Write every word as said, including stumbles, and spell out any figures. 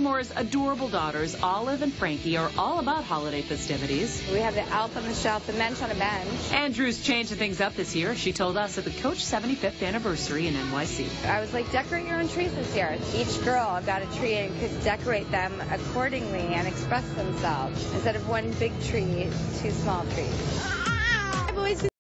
Barrymore's adorable daughters, Olive and Frankie, are all about holiday festivities. We have the elf on the shelf, the Mensch on a bench. Andrew's changing things up this year, she told us at the Coach seventy-fifth anniversary in N Y C. I was like, decorate your own trees this year. Each girl got a tree and could decorate them accordingly and express themselves. Instead of one big tree, two small trees. I've always